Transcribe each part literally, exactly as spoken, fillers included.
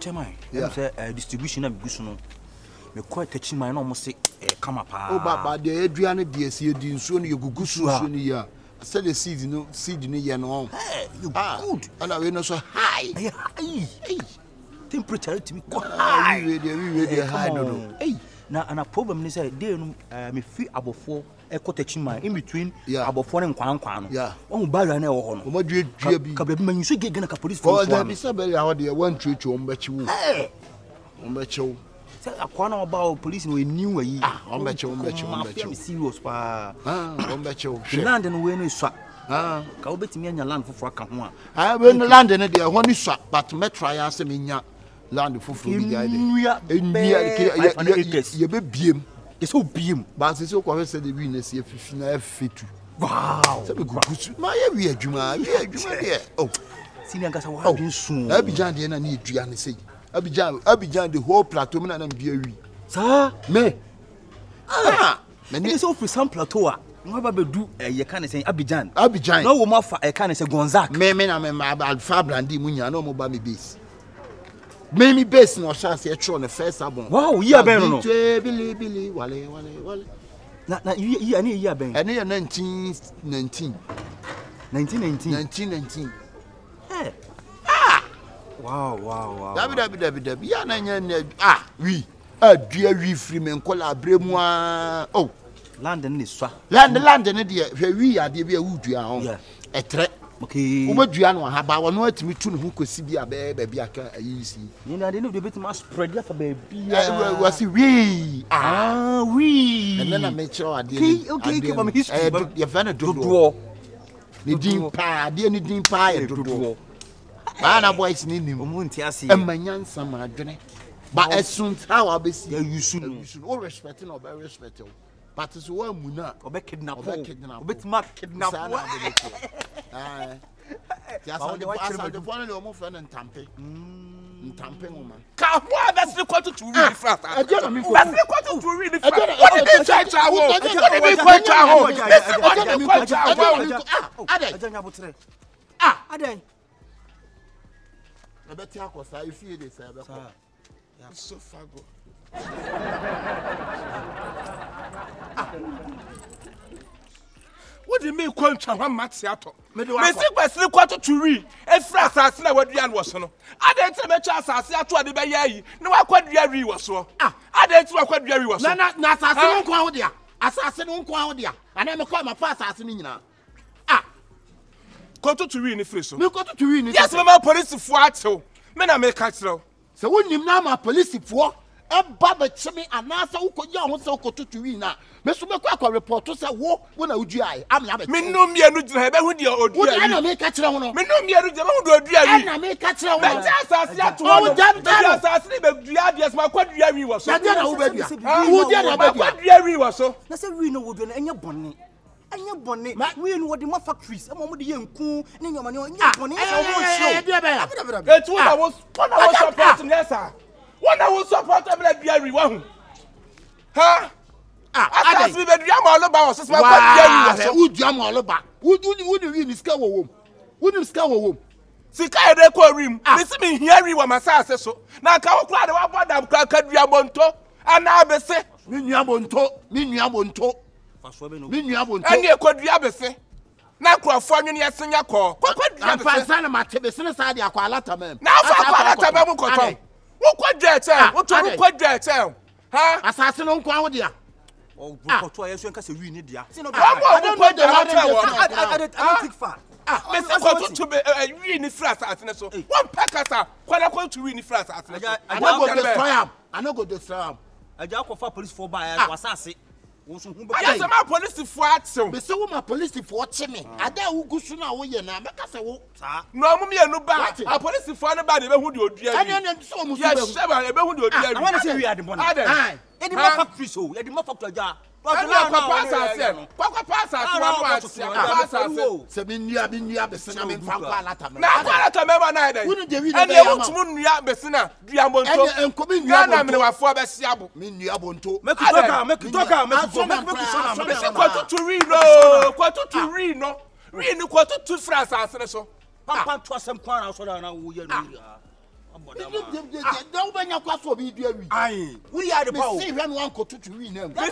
chairman. Yeah. Say distribution of gusuno. Me quite touching my almost say come up. Oh, but the Adriana D S D in soon you gusu soon ya. I said the seed no seed in the no. Hey, you good. And I know so high. Hey. Temperature to me high. We ready, we ready high no. Hey. Now and a problem is say they me free about four e ko touching my in between about four and kwan kwan. Yeah. One ba na e wo ho no. Mo dwe dwe bi. Ka ba bi man so ge gana ka police force. Oh, that be say be how dey one treat you mbachi wo. Hey. Mbachi wo. Say akwana about police no new yi. Ah, mbachi wo mbachi wo mbachi wo. Serious pa. Ah, mbachi wo. Land no we no swa. Ah, ka obetimi anya land foforo aka ho a. Ah, we no land no dey ho ni swa, but me try ase me nya land foforo bi guy dey. Enua ye be biem. It's so biem. But say so kwa say the we na see fifi na fetu. Wow. Say be gugusu. Ma ye wi adwuma, wi adwuma dey. Oh. Senior gasa wa adwun sun. Abidjan dey na na edua ne say. Abidjan, Abidjan the whole plateau me na na bia wi. Sir, me. Ah. Me ni so for some plateau a. No ba be do e kan say Abidjan. Abidjan. No wo ma fa e kan say Gonzac. Me me na me Alpha Brandi mu nya na mo ba me base. Me me base no chance e tro ne first album. Wow, year ben no. Bili bili wale wale wale. Na na year ani year ben. Ene nineteen nineteen. nineteen nineteen. nineteen nineteen. Eh. Ah. Wow, wow, wow. Dabi dabi dabi dabi ya na nya ah, wi. Adua wi free men kola abremu a. Oh. Land ni swa. Land land ni de hwe wi ade bi a wudua ho. Etre. Okay. Ubadua no ha ba wono atimi tu ne ho kosi bi a be ba bi aka ayisi. Ni na de no de betima spread ya fa ba bi. Eh wasi wi. Ah, wi. And then I make sure ade. Okay, okay, give me history. Eh ye fa na dodo. Ni din pa, ade ni din pa ye dodo. Ba na boys ni nim. Omo nti ase. Emanyansa ma adwene. Ba esunt how abeси. Ya yusu no. You should all respect no be respect. But so one muna obe kidnap kidnap obe tima kidnap ah ya sa de asa de fone le o mo fe na ntampe ntampe ngoma ka ho abesi kwato to wi frat e je na mi ko abesi kwato to wi frat what did you try to wo what did you try to wo esi what did you try to wo ade ajanya botre ah ade e beti akosa ifie de sa be ko ya so fago what do you mean kwantwa hwa matsiato me si kwasiri kwato turi e fra asase na wadua no so no ade nti me twa asase ato ade be yayi na wakwadua wi wo so ah ade nti wakwadua wi wo so na na asase no nkwa ho dia asase no nkwa ho dia ana me kwa ma fa asase no nyina ah kwato turi ni free so me kwato turi ni yes me ma police fo atew me na me ka kire se wonim na ma police fo eba be chimi anasa ukoja ho se ukotutu wi na me so me kwa akọ report se wo wo na udua ai am na be me no mienu gina be hu dia odua wi na me ka kire ho no me no mienu gina be hu odua wi na me ka kire ho be ja asase ato ho be ja asase ni be dua dia se ma kwa dua wi wo so na dia na wo be dua wo dia na be dua dua wi wo so na se wi no wo dua na enye bonne enye bonne wi no wo de ma factories e mo mo de yenku ni nyoma ni enye bonne e so wo show e tu na wo na wo support nessa one I will support every diary one. Huh? Ah, I just be the drama all about us. My diary was would jam all about. Would you wouldn't really scare home? Wouldn't scare home? Sika de ko rim. This me here we my say so. Na ka wo kra de wa bodam ka ka dua bonto. Ana abese. Me nua bonto, me nua bonto. Faso be no. Me nua bonto. Ani e ko dua abese. Na krofo nwene yesenya ko. Kwa kwa dua abese. Amfa na matebe sene sa de akwa alata mem. Na fa akwa alata mem ko ton. Wo kwa dwete, wo to wo kwa dwete. Ha? Asase no nkwa ho dia. Oh, wo to ayeso nka se wi ni dia. Wo wo kwa dwete wo. I don't think far. Ah, me se kwa to be wi ni fras asene so. One pakasa, kwa na kwa to wi ni fras asene so. I no go destroy am. I no go destroy am. Aja ko fa police for buy wasase. Wo so hu be. Aja se ma police for atew. Me se wo ma police for che me. Ada wo gusu na wo ye na me ka se wo. Sa. No mu me anu ba. A police for no ba de be hu de odua wi. Ani ani so mu so be. Yes, se ba e be hu de odua wi. I want to say we are the money. Aden. E di ma factory so, e di ma factory ja. Ani kwa pasa ase. Kwa kwa pasa ase wa ma ase. Pasa ase. Se me nua bi nua be se na me fa kwa alata me. Na kwa alata me ba na ide. Wonu de wi na be. Ani wutumu nua be se na dua bonto. Ani enkomi nua bonto. Na me wa fo be siabo. Me nua bonto. Make you talk am, make you talk am, make you go, make you so na. Me se kwa tutu ri no. Kwa tutu ri no. Ri ni kwa tutu fra asase ne so. Papa to asem kwan na so da na wo ye no. Don't bring your class of video. Aye, we are the power. See when one go to win them. Me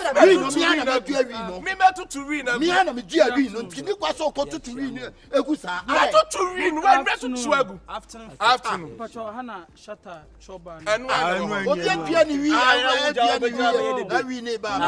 to to win. Me and me dear win. You go so go to win. Egusa. I to to win. When me to swag. Afternoon. Afternoon. Pacho Hana Shata Choba. And when Obi pia ni wi. I win e ba.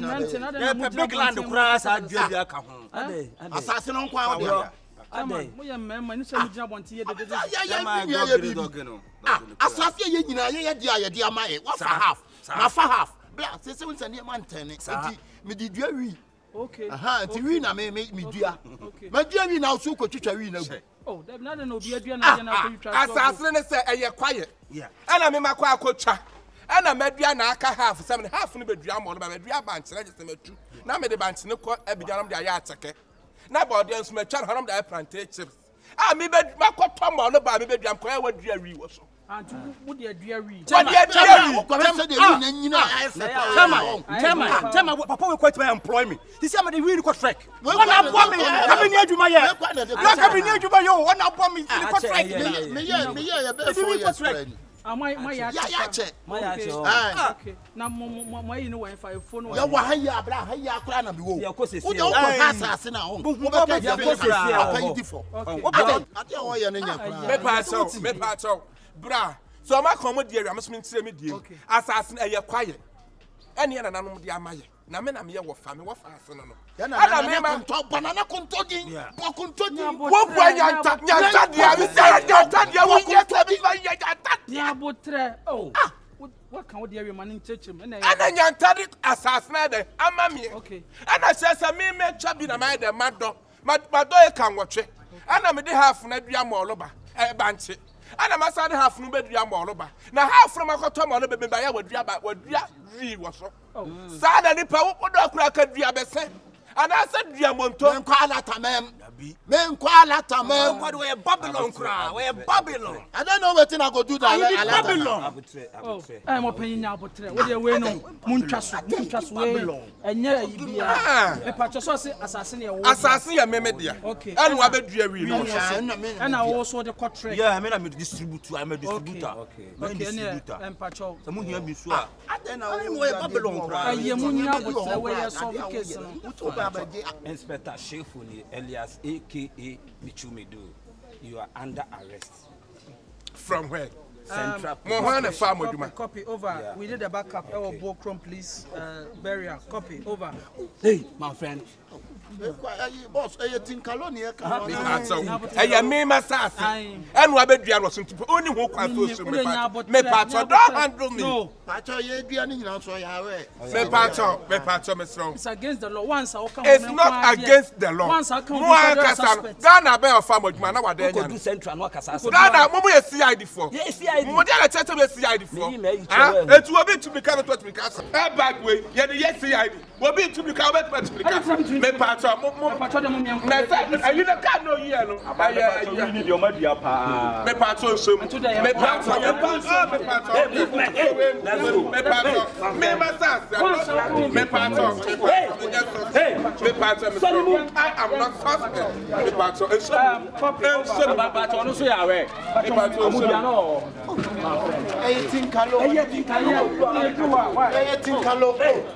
The big land cross I do ya ka ho. Ade. Assassin on kwa o. Ade. Mo ye memma ni se mi gina bonte ye de de. Ya ya ya bi. Ah, assassin ye nyina ye ye dia ye dia ma e. What for half? Na for half. Bla, se se won ne man ten. Enti me di dua wi. Okay. Aha, enti wi na me me dua. Me dua wi na so ko twitwa wi na gu. Oh, dem na no bi adua na je na ko twitwa. Assassin ne say eye kwaye. Yeah. Ana me makwa akotwa. Ana medua na aka half seven half no bedua mo no ba medua banche na je se metu. Na me de banche ne ko abijanam de aya ateke. Na ba audience me twa honom da plantain chips. Ah me be makotwa mo no ba me bedua ko e wadua wi wo so. Antu wo de adua wi. Wo de adua wi. Ko be se de wi na nyina. Tama, Tama, Tama, Papa will quite employ me. This year, they really got track. One up for me, coming near to my year. Not coming near to my own, one up for me. Me yeah, me yeah, be for you. Ah, my my ya check. My ya okay. Na mo mo you know when five phone. Ya wa ha ya bra ha ya kra na bi wo. Wo de wo pass ase na ho. Wo be ka ya ko se apa yi difo. Wo be ade wo ya na nya kra. Me pass out, me pass out. Bra. So ma come dey area, me so me tire me die. Assassin e ye kwaye. Ene ye na nanom de amaye. Na me na me ye wo fa me wo fa ase no no. Ana me ma banana konto din. Po konto din. Wo bua nyanta, nyanta dia, we say nyanta dia, we get to be nyanta. Ya botre. Oh. What can we do we man chechim? Ana nyanta di assassin de ama me. Okay. Ana say say me me twa bi na my de mado. Mado e kan wotwe. Ana me de half na dua mo loba. E banche. Ana masade half no bedua mo loba. Na half no makoto mo no be ba ya wadua ba wadua ri wo so. Sa na nipa wo do akura ka dua be se. Ana sa dua monto. Men kwa alata mem. Men kwa alata mem. What we Babylon cry? We Babylon. I don't know wetin I go do that. Babylon. Oh, I mo panyin nya botre. Wo de we no muntwa so, muntwa so we. Enye yi bia. E pa cho so se assassin ye wo. Assassin ye meme dia. Okay. Anu wa bedua wi no. Ana wo so de contract. Yeah, I mean I'm a distributor. I'm a distributor. Okay. Okay, ne em pa cho. So mu hia bi so a. I we Babylon cry. Aye mu nya botre we ye so case no. Inspector Shefuni Alias aka Michumido, you are under arrest. From where? Central. Um, copy, copy over. Yeah. We did a backup. Our okay. Bokrom police uh, barrier. Copy over. Hey, my friend. Boss, I think Calonia. I am me myself. And what bedroom was only who can do me. Pacho, don't handle me. No, Pacho, you're getting out so I me Pacho, me Pacho, me strong. It's against the law. Once I come, it's not against the law. Once I come, Ghana be a farmer, man. What they do central work as Ghana, Mumu is C I D for. Yes, C I D. Model chat be C I D for. It will be to be kind of what we can say. Back way, yeah, the yes C I D. Will be to be kind of me Pacho. I you can't know here. No, need your money up. Me Pacho, so me Pacho, me Pacho, me Pacho, me Pacho, me Pacho, me Pacho, hey, me Pacho, I am not suspect. Me Pacho, and so, and Pacho, no say away. Me Pacho, no. I think Calo. I think Calo. I think Calo.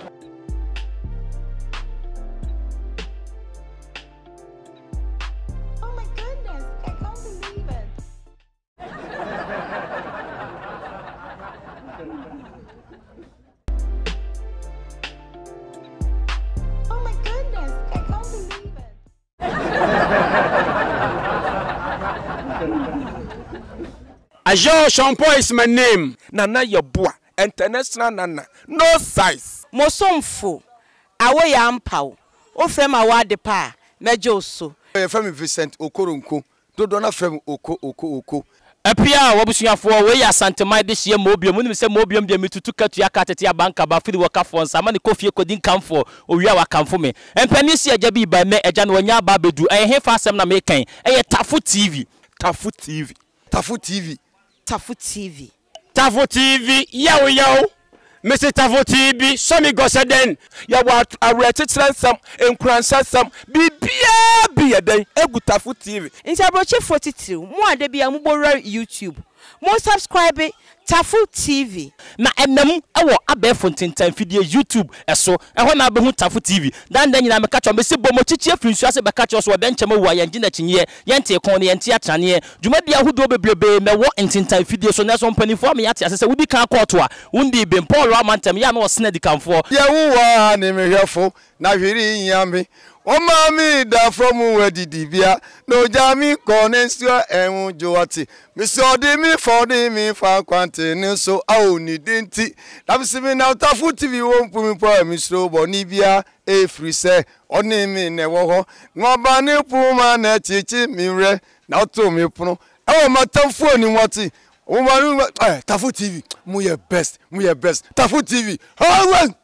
Ajo Shampoo is my name. Nana Yeboah, international Nana. No size. Mosomfo. Awe ya mpaw. O frem awade pa. Mejo so. E frem Vincent Okoronko. Dodo na frem Oko Oko Oko. Apia wabusuafo we ya santemai de hye mobium nim se mobium de metutu katua katete abanka ba firi waka fo nsa ma ne kofie kodin kamfo owia wakamfo me empani si agya bi ba me agya no nya ba bedu eh he fa asem na me kan eh Tafu T V. Tafu T V. Tafu T V. Tafu T V. Tafu T V. Yo yo. Mister Tafu T V. So me go say den. Ya wa awretetran sam enkuransa sam bibia bia den egu Tafu T V. Nti abroche forty-two. Mo ade bia mo borra YouTube. mo subscribe Tafu T V. Na enam ewo abefo ntentan fidie YouTube eso eho na abehu Tafu T V. Dan dan nyina meka cho me se bomo chichi afrinsu ase beka cho so obe nchema wa yanje na chinye yente kon ne yente atane dwumadi ahodo bebrebe me wo ntentan fidie so na so mpanifo me yate ase se wudi kan court a wundi be Paul Amantem ya na osena dikanfo ye wuwa ne mehwefo na hwiri nyame o mami da from wedidibia no jami konensio enwu joati mi so de mi for de mi fa kwante ni so awo ni denti da bi simi na Tafu T V wo mpumi po mi so bo ni bia e free se oni mi ne wo ho no ba ni puma na chichi mi re na to mi puno e ma tamfo ni wati o ma Tafu T V mu ye best mu ye best Tafu T V ha